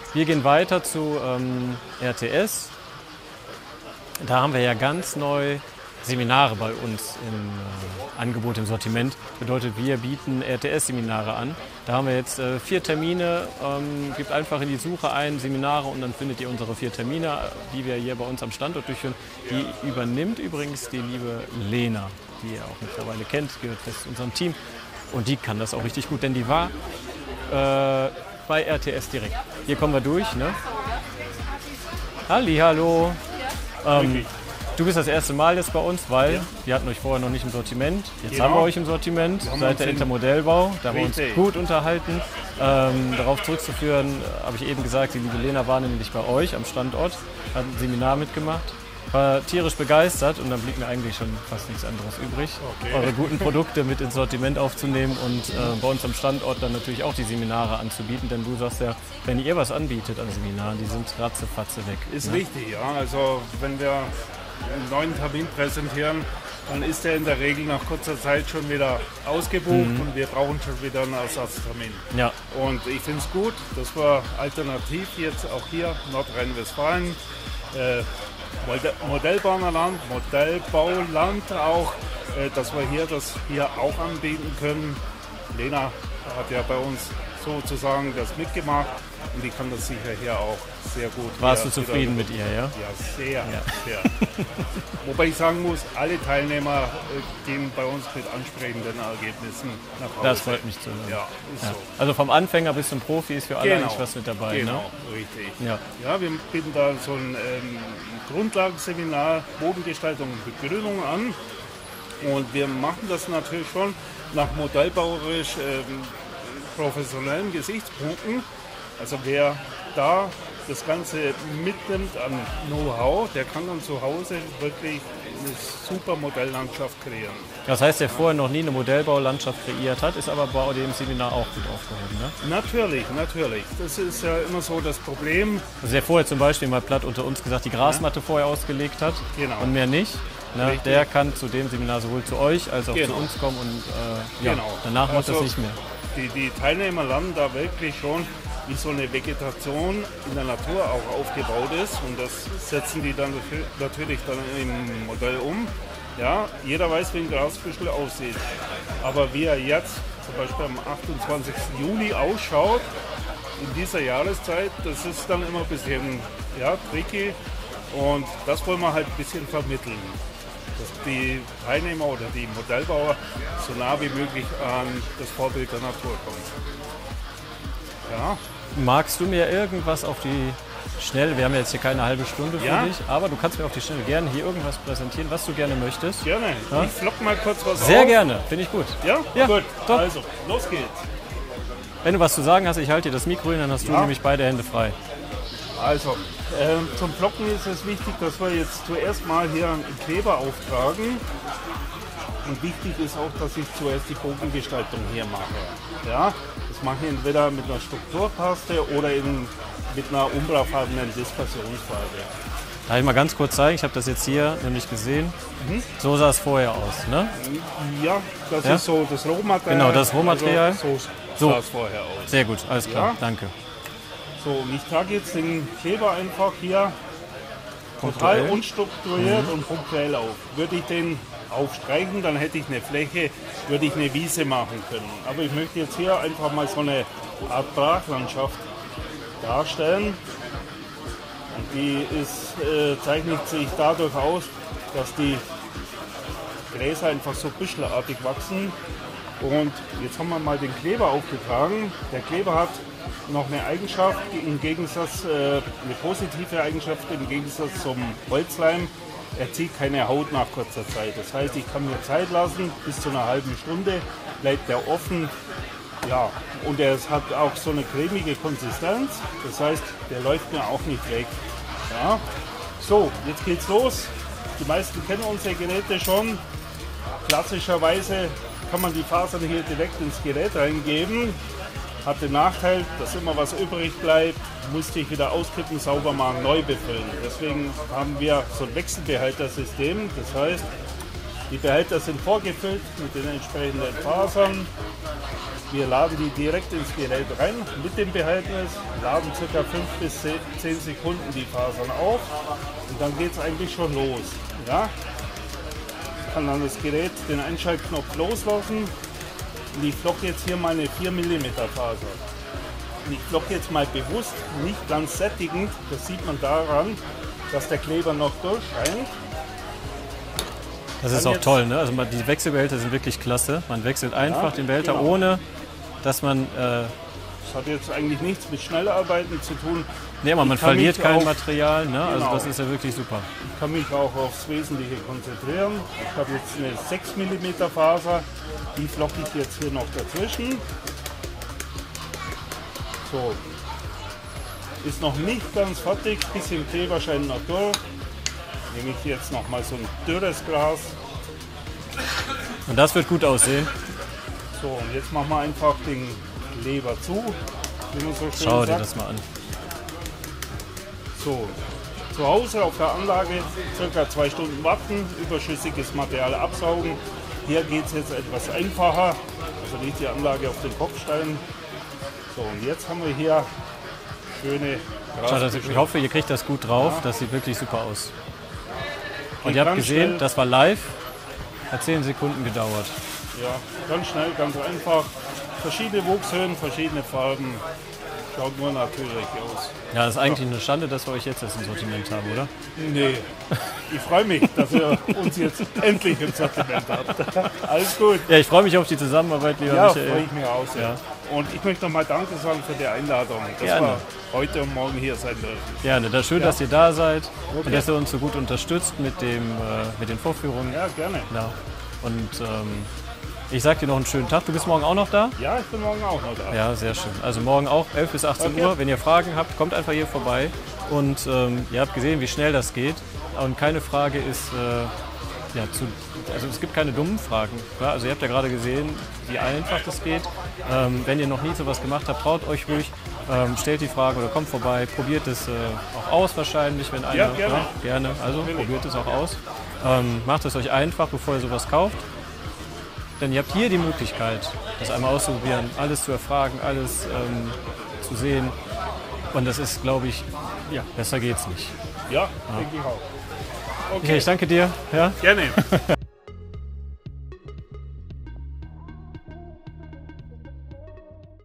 Wir gehen weiter zu RTS. Da haben wir ja ganz neu Seminare bei uns im Angebot, im Sortiment. Bedeutet, wir bieten RTS-Seminare an. Da haben wir jetzt 4 Termine. Gebt einfach in die Suche ein, Seminare, und dann findet ihr unsere 4 Termine, die wir hier bei uns am Standort durchführen. Die übernimmt übrigens die liebe Lena, die ihr auch mittlerweile kennt, gehört fest zu unserem Team. Und die kann das auch richtig gut, denn die war bei RTS direkt. Hier kommen wir durch, ne? Hallo. Du bist das erste Mal jetzt bei uns, weil wir hatten euch vorher noch nicht im Sortiment. Jetzt haben wir euch im Sortiment, seit der Intermodellbau. Da haben wir uns gut unterhalten. Darauf zurückzuführen, habe ich eben gesagt, die liebe Lena war nämlich bei euch am Standort, hat ein Seminar mitgemacht, war tierisch begeistert, und dann blieb mir eigentlich schon fast nichts anderes übrig, eure guten Produkte mit ins Sortiment aufzunehmen und bei uns am Standort dann natürlich auch die Seminare anzubieten, denn du sagst ja, wenn ihr was anbietet an Seminaren, die sind ratzefatze weg. Ist richtig, ja. Also wenn wir einen neuen Termin präsentieren, dann ist der in der Regel nach kurzer Zeit schon wieder ausgebucht und wir brauchen schon wieder einen Ersatztermin. Ja. Und ich finde es gut, dass wir alternativ jetzt auch hier Nordrhein-Westfalen, Modellbauland auch, dass wir hier das hier auch anbieten können. Lena hat ja bei uns sozusagen das mitgemacht und die kann das sicher hier auch sehr gut. Warst du zufrieden mit ihr, ja? Ja, sehr. Wobei ich sagen muss, alle Teilnehmer gehen bei uns mit ansprechenden Ergebnissen nach Hause. Das freut mich zu hören. Ja, ist so. Also vom Anfänger bis zum Profi ist für alle eigentlich was mit dabei. Genau, ne? richtig. Ja. Ja, wir bieten da so ein Grundlagenseminar Bodengestaltung und Begrünung an. Und wir machen das natürlich schon nach modellbauerisch professionellen Gesichtspunkten. Also wer da das Ganze mitnimmt an Know-how, der kann dann zu Hause wirklich eine super Modelllandschaft kreieren. Das heißt, der vorher noch nie eine Modellbaulandschaft kreiert hat, ist aber bei dem Seminar auch gut aufgehoben, ne? Natürlich. Das ist ja immer so das Problem. Also der vorher zum Beispiel mal platt unter uns gesagt, die Grasmatte vorher ausgelegt hat und mehr nicht. Ne? Der kann zu dem Seminar sowohl zu euch als auch zu uns kommen und danach macht das nicht mehr. Die Teilnehmer lernen da wirklich schon, wie so eine Vegetation in der Natur auch aufgebaut ist, und das setzen die dann natürlich dann im Modell um. Ja, jeder weiß, wie ein Grasbüschel aussieht, aber wie er jetzt zum Beispiel am 28. Juli ausschaut, in dieser Jahreszeit, das ist dann immer ein bisschen tricky, und das wollen wir halt ein bisschen vermitteln, dass die Teilnehmer oder die Modellbauer so nah wie möglich an das Vorbild der Natur kommen. Ja. Magst du mir irgendwas auf die Schnelle, wir haben jetzt hier keine halbe Stunde für dich, aber du kannst mir auf die Schnelle gerne hier irgendwas präsentieren, was du gerne möchtest. Gerne. Ja? Ich flock mal kurz was Sehr auf. gerne, finde ich gut. Ja? Gut. Top. Also, los geht's. Wenn du was zu sagen hast, ich halte dir das Mikro hin, dann hast du nämlich beide Hände frei. Also, zum Flocken ist es wichtig, dass wir jetzt zuerst mal hier einen Kleber auftragen. Und wichtig ist auch, dass ich zuerst die Bogengestaltung hier mache. Ja? Das mache ich entweder mit einer Strukturpaste oder mit einer umbrafarbenen Dispersionsfarbe. Darf ich mal ganz kurz zeigen? Ich habe das jetzt hier nämlich gesehen. So sah es vorher aus, ne? Ja, das ist so das Rohmaterial. Genau, das Rohmaterial. Also so sah es vorher aus. Sehr gut, alles klar, danke. So, und ich trage jetzt den Kleber einfach hier total unstrukturiert und punktuell auf. Würde ich den aufstreichen, dann hätte ich eine Fläche, würde ich eine Wiese machen können. Aber ich möchte jetzt hier einfach mal so eine Art Brachlandschaft darstellen. Und die zeichnet sich dadurch aus, dass die Gräser einfach so büschelartig wachsen. Und jetzt haben wir mal den Kleber aufgetragen. Der Kleber hat noch eine Eigenschaft, eine positive Eigenschaft im Gegensatz zum Holzleim. Er zieht keine Haut nach kurzer Zeit. Das heißt, ich kann mir Zeit lassen, bis zu einer halben Stunde bleibt er offen. Ja, und er hat auch so eine cremige Konsistenz. Das heißt, der läuft mir auch nicht weg. Ja. So, jetzt geht's los. Die meisten kennen unsere Geräte schon. Klassischerweise kann man die Fasern hier direkt ins Gerät reingeben. Hat den Nachteil, dass immer was übrig bleibt, musste ich wieder auskippen, sauber machen, neu befüllen. Deswegen haben wir so ein Wechselbehältersystem. Das heißt, Die Behälter sind vorgefüllt mit den entsprechenden Fasern. Wir laden die direkt ins Gerät rein mit dem Behältnis, laden ca. 5 bis 10 Sekunden die Fasern auf und dann geht es eigentlich schon los. Ja? Ich kann dann das Gerät den Einschaltknopf loslassen und ich flocke jetzt hier meine 4 mm Faser. Und ich flocke jetzt mal bewusst, nicht ganz sättigend, das sieht man daran, dass der Kleber noch durchscheint. Das ist auch toll, ne? Also die Wechselbehälter sind wirklich klasse. Man wechselt einfach den Behälter, genau, ohne dass man... das hat jetzt eigentlich nichts mit Schnellarbeiten zu tun. Nee, aber man verliert kein Material, ne? Genau. Also das ist ja wirklich super. Ich kann mich auch aufs Wesentliche konzentrieren. Ich habe jetzt eine 6 mm Faser, die flocke ich jetzt hier noch dazwischen. So, ist noch nicht ganz fertig, bisschen Kleber scheint noch durch. Nehme ich jetzt noch mal so ein dürres Glas. Und das wird gut aussehen. So, und jetzt machen wir einfach den Kleber zu, wie man so schön Schau dir sagt. das mal an. So, zu Hause auf der Anlage ca. 2 Stunden warten, überschüssiges Material absaugen. Hier geht es jetzt etwas einfacher, also liegt die Anlage auf den Kopfsteinen. So, und jetzt haben wir hier schöne Ich hoffe, ihr kriegt das gut drauf. Das sieht wirklich super aus. Und Geht ihr habt ganz gesehen, schnell. das war live. Hat 10 Sekunden gedauert. Ja, ganz schnell, ganz einfach. Verschiedene Wuchshöhen, verschiedene Farben. Schaut nur natürlich aus. Ja, das ist eigentlich eine Schande, dass wir euch jetzt das im Sortiment haben, oder? Nee, ich freue mich, dass ihr uns jetzt endlich im Sortiment habt. Alles gut. Ja, ich freue mich auf die Zusammenarbeit, lieber Ja, freue Michael. ich mich auch sehr. Ja. Und ich möchte nochmal Danke sagen für die Einladung, dass Gerne. wir heute und morgen hier sein dürfen. Gerne. Das ist schön, dass ihr da seid und Okay. dass ihr uns so gut unterstützt mit den Vorführungen. Ja, gerne. Ja. Und ich sage dir noch einen schönen Tag. Du bist morgen auch noch da? Ja, ich bin morgen auch noch da. Ja, sehr schön. Also morgen auch 11 bis 18 Okay. Uhr. Wenn ihr Fragen habt, kommt einfach hier vorbei. Und ihr habt gesehen, wie schnell das geht. Und keine Frage ist, also es gibt keine dummen Fragen. Ja, also ihr habt ja gerade gesehen, wie einfach das geht. Wenn ihr noch nie sowas gemacht habt, traut euch ruhig. Stellt die Frage oder kommt vorbei. Probiert es auch aus wahrscheinlich, wenn einer... Ja, gerne. Ja, gerne. Also probiert es auch aus. Macht es euch einfach, bevor ihr sowas kauft. Denn ihr habt hier die Möglichkeit, das einmal auszuprobieren, alles zu erfragen, alles zu sehen. Und das ist, glaube ich, ja, besser geht's nicht. Ja, denke ich auch. Okay, ich danke dir. Ja? Gerne.